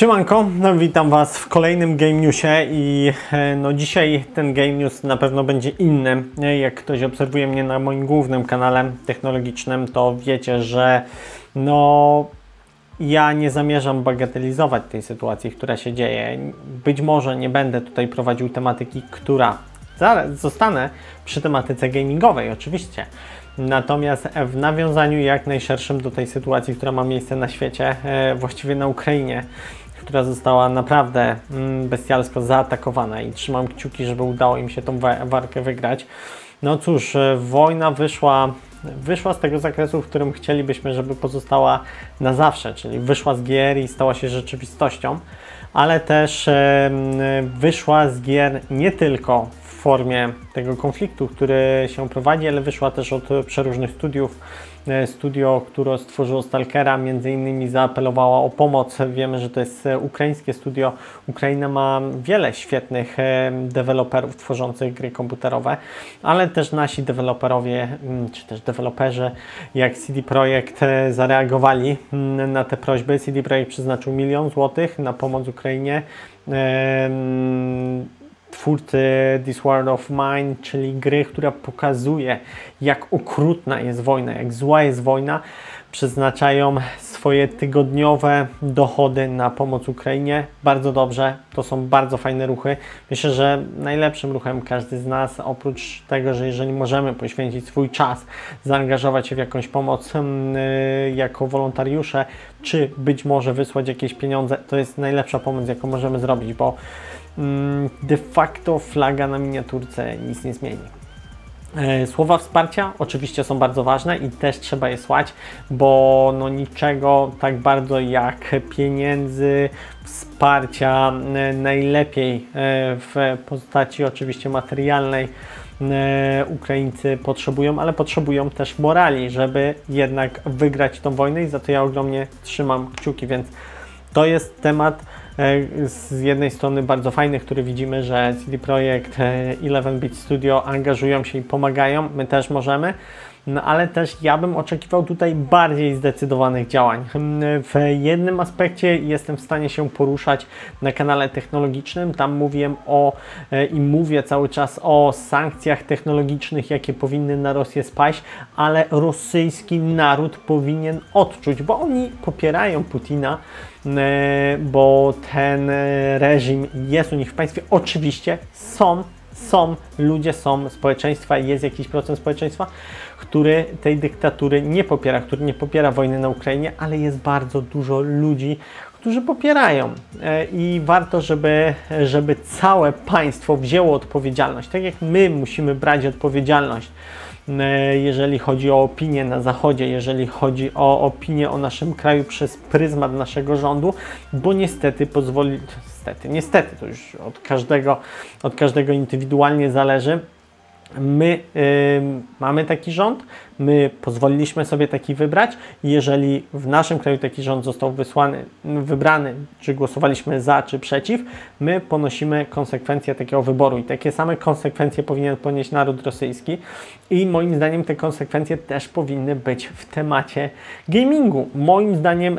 Siemanko, witam Was w kolejnym Game Newsie i dzisiaj ten Game News na pewno będzie inny. Jak ktoś obserwuje mnie na moim głównym kanale technologicznym, to wiecie, że ja nie zamierzam bagatelizować tej sytuacji, która się dzieje. Być może nie będę tutaj prowadził tematyki, zostanę przy tematyce gamingowej oczywiście. Natomiast w nawiązaniu jak najszerszym do tej sytuacji, która ma miejsce na świecie, właściwie na Ukrainie, która została naprawdę bestialsko zaatakowana i trzymam kciuki, żeby udało im się tą walkę wygrać. No cóż, wojna wyszła z tego zakresu, w którym chcielibyśmy, żeby pozostała na zawsze, czyli wyszła z gier i stała się rzeczywistością, ale też wyszła z gier nie tylko w formie tego konfliktu, który się prowadzi, ale wyszła też od przeróżnych studiów. Studio, które stworzyło Stalkera, między innymi zaapelowało o pomoc. Wiemy, że to jest ukraińskie studio. Ukraina ma wiele świetnych deweloperów tworzących gry komputerowe, ale też nasi deweloperowie, czy też deweloperzy, jak CD Projekt, zareagowali na te prośby. CD Projekt przeznaczył 1 000 000 złotych na pomoc Ukrainie. Twórcy This World of Mine, czyli gry, która pokazuje, jak okrutna jest wojna, jak zła jest wojna, przeznaczają swoje tygodniowe dochody na pomoc Ukrainie. Bardzo dobrze, to są bardzo fajne ruchy. Myślę, że najlepszym ruchem każdy z nas, oprócz tego, że jeżeli możemy poświęcić swój czas, zaangażować się w jakąś pomoc jako wolontariusze, czy być może wysłać jakieś pieniądze, to jest najlepsza pomoc, jaką możemy zrobić, bo de facto flaga na miniaturce nic nie zmieni. Słowa wsparcia oczywiście są bardzo ważne i też trzeba je słać, bo niczego tak bardzo jak pieniędzy, wsparcia, najlepiej w postaci oczywiście materialnej Ukraińcy potrzebują, ale potrzebują też morali, żeby jednak wygrać tą wojnę i za to ja ogromnie trzymam kciuki, więc to jest temat z jednej strony bardzo fajny, który widzimy, że CD Projekt, 11-bit Studio angażują się i pomagają, my też możemy, ale też ja bym oczekiwał tutaj bardziej zdecydowanych działań. W jednym aspekcie jestem w stanie się poruszać na kanale technologicznym, tam mówiłem i mówię cały czas o sankcjach technologicznych, jakie powinny na Rosję spaść, ale rosyjski naród powinien odczuć, bo oni popierają Putina, bo ten reżim jest u nich w państwie. Oczywiście są ludzie, są społeczeństwa, jest jakiś procent społeczeństwa, który tej dyktatury nie popiera, który nie popiera wojny na Ukrainie, ale jest bardzo dużo ludzi, którzy popierają i warto, żeby całe państwo wzięło odpowiedzialność, tak jak my musimy brać odpowiedzialność, jeżeli chodzi o opinię na Zachodzie, jeżeli chodzi o opinię o naszym kraju przez pryzmat naszego rządu, bo niestety niestety, to już od każdego indywidualnie zależy. My mamy taki rząd, my pozwoliliśmy sobie taki wybrać. Jeżeli w naszym kraju taki rząd został wybrany, czy głosowaliśmy za, czy przeciw, my ponosimy konsekwencje takiego wyboru i takie same konsekwencje powinien ponieść naród rosyjski i moim zdaniem te konsekwencje też powinny być w temacie gamingu. Moim zdaniem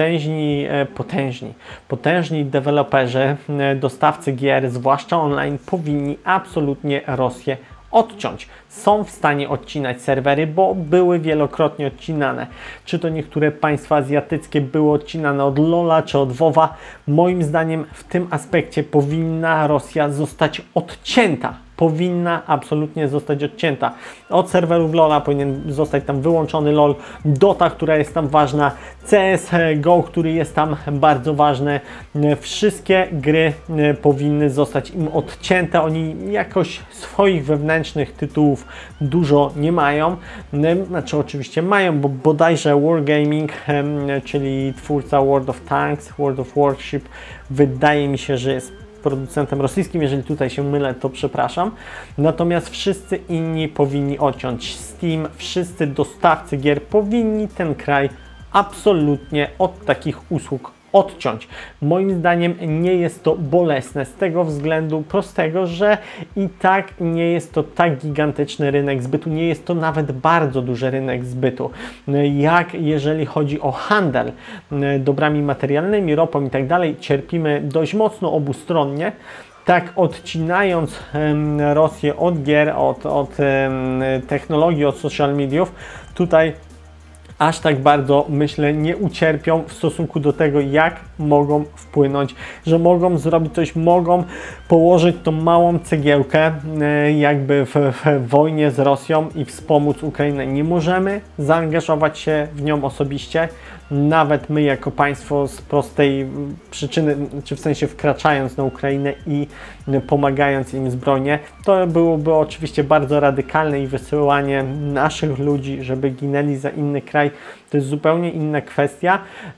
potężni deweloperzy, dostawcy gier, zwłaszcza online, powinni absolutnie Rosję odciąć. Są w stanie odcinać serwery, bo były wielokrotnie odcinane. Czy to niektóre państwa azjatyckie były odcinane od LoL'a, czy od WoW'a. Moim zdaniem w tym aspekcie powinna Rosja zostać odcięta. Powinna absolutnie zostać odcięta. Od serwerów LoL'a powinien zostać tam wyłączony LoL, Dota, która jest tam ważna, CSGO, który jest tam bardzo ważny. Wszystkie gry powinny zostać im odcięte. Oni jakoś swoich wewnętrznych tytułów dużo nie mają. Znaczy oczywiście mają, bo bodajże Wargaming, czyli twórca World of Tanks, World of Warship, wydaje mi się, że jest producentem rosyjskim. Jeżeli tutaj się mylę, to przepraszam. Natomiast wszyscy inni powinni odciąć. Steam, wszyscy dostawcy gier powinni ten kraj absolutnie od takich usług odciąć. Moim zdaniem nie jest to bolesne z tego względu prostego, że i tak nie jest to tak gigantyczny rynek zbytu, nie jest to nawet bardzo duży rynek zbytu, jak jeżeli chodzi o handel dobrami materialnymi, ropą i tak dalej, cierpimy dość mocno obustronnie. Tak odcinając Rosję od gier, od technologii, od social mediów, tutaj aż tak bardzo, myślę, nie ucierpią w stosunku do tego, jak mogą wpłynąć, że mogą zrobić coś, mogą położyć tą małą cegiełkę jakby w wojnie z Rosją i wspomóc Ukrainę. Nie możemy zaangażować się w nią osobiście, nawet my jako państwo z prostej przyczyny, czy w sensie wkraczając na Ukrainę i pomagając im zbrojnie. To byłoby oczywiście bardzo radykalne i wysyłanie naszych ludzi, żeby ginęli za inny kraj. To jest zupełnie inna kwestia.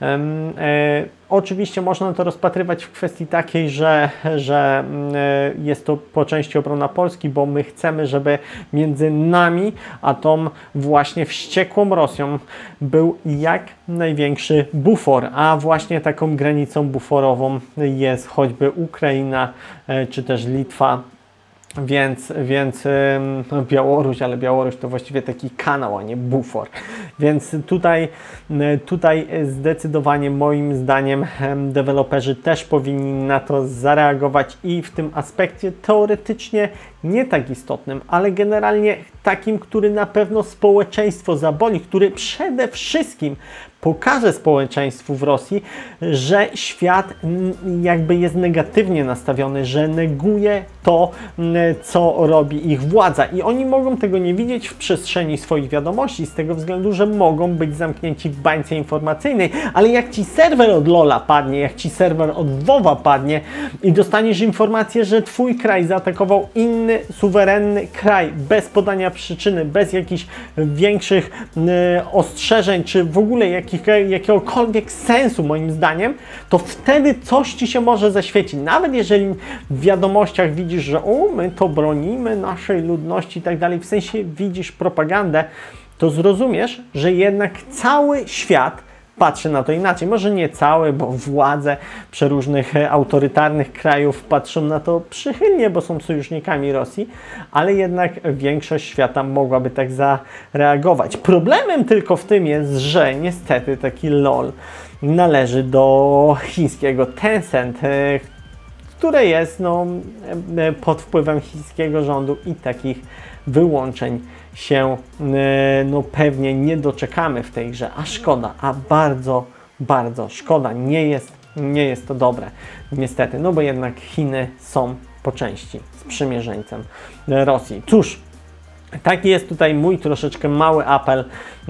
Oczywiście można to rozpatrywać w kwestii takiej, że jest to po części obrona Polski, bo my chcemy, żeby między nami a tą właśnie wściekłą Rosją był jak największy bufor, a właśnie taką granicą buforową jest choćby Ukraina czy też Litwa. Więc Białoruś, ale Białoruś to właściwie taki kanał, a nie bufor. Więc tutaj zdecydowanie moim zdaniem deweloperzy też powinni na to zareagować i w tym aspekcie teoretycznie nie tak istotnym, ale generalnie takim, który na pewno społeczeństwo zaboli, który przede wszystkim pokaże społeczeństwu w Rosji, że świat jakby jest negatywnie nastawiony, że neguje to, co robi ich władza. I oni mogą tego nie widzieć w przestrzeni swoich wiadomości, z tego względu, że mogą być zamknięci w bańce informacyjnej, ale jak Ci serwer od LoL'a padnie, jak Ci serwer od WoWa padnie i dostaniesz informację, że Twój kraj zaatakował inny, suwerenny kraj, bez podania przyczyny, bez jakichś większych ostrzeżeń, czy w ogóle jakiegokolwiek sensu moim zdaniem, to wtedy coś Ci się może zaświecić. Nawet jeżeli w wiadomościach widzisz, że my to bronimy naszej ludności i tak dalej, w sensie widzisz propagandę, to zrozumiesz, że jednak cały świat patrzy na to inaczej. Może nie cały, bo władze przeróżnych autorytarnych krajów patrzą na to przychylnie, bo są sojusznikami Rosji, ale jednak większość świata mogłaby tak zareagować. Problemem tylko w tym jest, że niestety taki LOL należy do chińskiego Tencent, które jest pod wpływem chińskiego rządu i takich wyłączeń się pewnie nie doczekamy w tej grze, a szkoda, a bardzo, bardzo szkoda. Nie jest to dobre, niestety, bo jednak Chiny są po części sprzymierzeńcem Rosji. Cóż, taki jest tutaj mój troszeczkę mały apel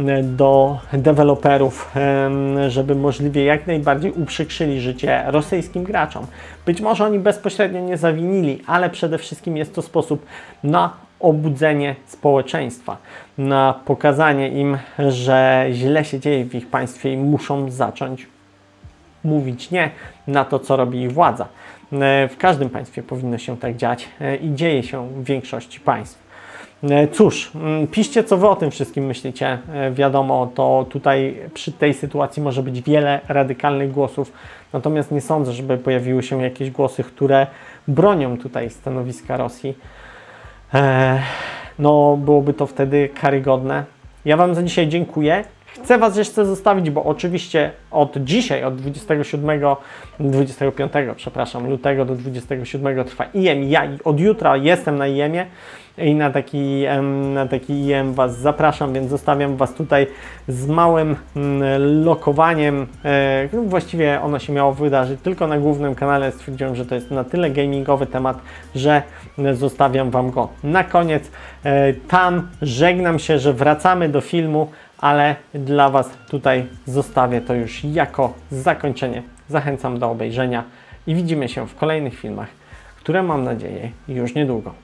do deweloperów, żeby możliwie jak najbardziej uprzykrzyli życie rosyjskim graczom. Być może oni bezpośrednio nie zawinili, ale przede wszystkim jest to sposób na obudzenie społeczeństwa, na pokazanie im, że źle się dzieje w ich państwie i muszą zacząć mówić nie na to, co robi ich władza. W każdym państwie powinno się tak dziać i dzieje się w większości państw. Cóż, piszcie, co Wy o tym wszystkim myślicie. Wiadomo, to tutaj przy tej sytuacji może być wiele radykalnych głosów, natomiast nie sądzę, żeby pojawiły się jakieś głosy, które bronią tutaj stanowiska Rosji. Byłoby to wtedy karygodne. Ja Wam za dzisiaj dziękuję. Chcę Was jeszcze zostawić, bo oczywiście od dzisiaj, od 25 lutego do 27 trwa IEM. Ja od jutra jestem na IEM-ie i na taki IEM Was zapraszam, więc zostawiam Was tutaj z małym lokowaniem. Właściwie ono się miało wydarzyć tylko na głównym kanale. Stwierdziłem, że to jest na tyle gamingowy temat, że zostawiam Wam go na koniec. Tam żegnam się, że wracamy do filmu, ale dla Was tutaj zostawię to już jako zakończenie. Zachęcam do obejrzenia i widzimy się w kolejnych filmach, które mam nadzieję już niedługo.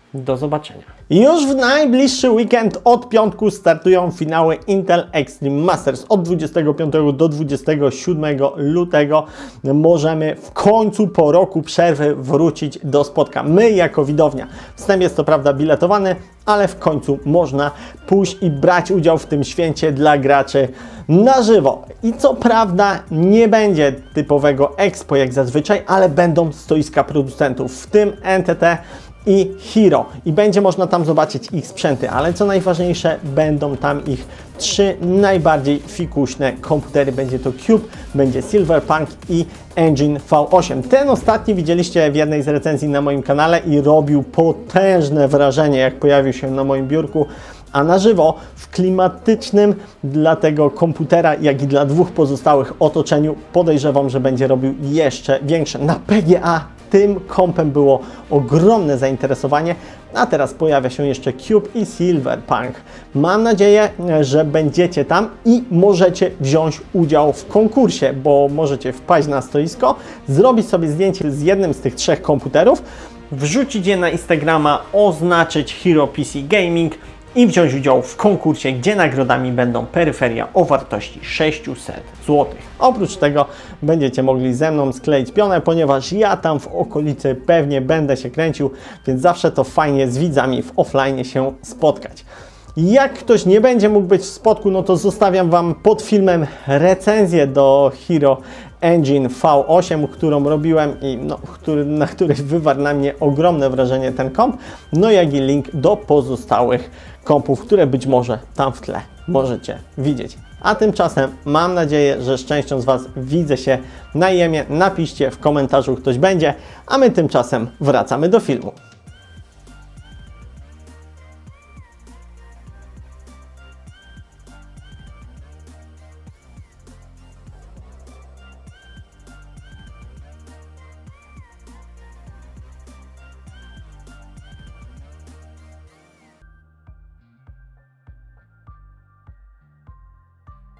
do zobaczenia. Już w najbliższy weekend od piątku startują finały Intel Extreme Masters. Od 25 do 27 lutego możemy w końcu po roku przerwy wrócić do spotkań. My jako widownia. Wstęp jest to prawda biletowany, ale w końcu można pójść i brać udział w tym święcie dla graczy na żywo. I co prawda nie będzie typowego expo jak zazwyczaj, ale będą stoiska producentów, w tym NTT i Hero. I będzie można tam zobaczyć ich sprzęty, ale co najważniejsze, będą tam ich 3 najbardziej fikuśne komputery. Będzie to Cube, będzie Cyberpunk i Engine V8. Ten ostatni widzieliście w jednej z recenzji na moim kanale i robił potężne wrażenie, jak pojawił się na moim biurku. A na żywo, w klimatycznym dla tego komputera, jak i dla dwóch pozostałych otoczeniu, podejrzewam, że będzie robił jeszcze większe. Na PGA tym kompem było ogromne zainteresowanie, a teraz pojawia się jeszcze Cube i Cyberpunk. Mam nadzieję, że będziecie tam i możecie wziąć udział w konkursie, bo możecie wpaść na stoisko, zrobić sobie zdjęcie z jednym z tych 3 komputerów, wrzucić je na Instagrama, oznaczyć Hero PC Gaming i wziąć udział w konkursie, gdzie nagrodami będą peryferia o wartości 600 zł. Oprócz tego będziecie mogli ze mną skleić pionę, ponieważ ja tam w okolicy pewnie będę się kręcił, więc zawsze to fajnie z widzami w offline się spotkać. Jak ktoś nie będzie mógł być w spotku, no to zostawiam Wam pod filmem recenzję do Hero Engine V8, którą robiłem i na której wywarł na mnie ogromne wrażenie ten komp, no jak i link do pozostałych kompów, które być może tam w tle możecie widzieć. A tymczasem mam nadzieję, że z częścią z Was widzę się na jemie. Napiszcie w komentarzu, ktoś będzie, a my tymczasem wracamy do filmu.